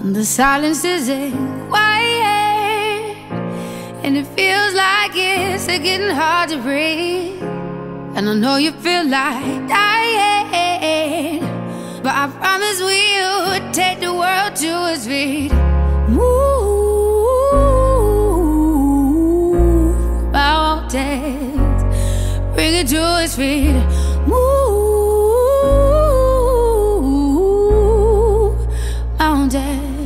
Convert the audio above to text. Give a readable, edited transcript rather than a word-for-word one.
The silence is quiet, and it feels like it's getting hard to breathe. And I know you feel like dying, but I promise we'll take the world to its feet. Move mountains, bring it to its feet. Move mountains.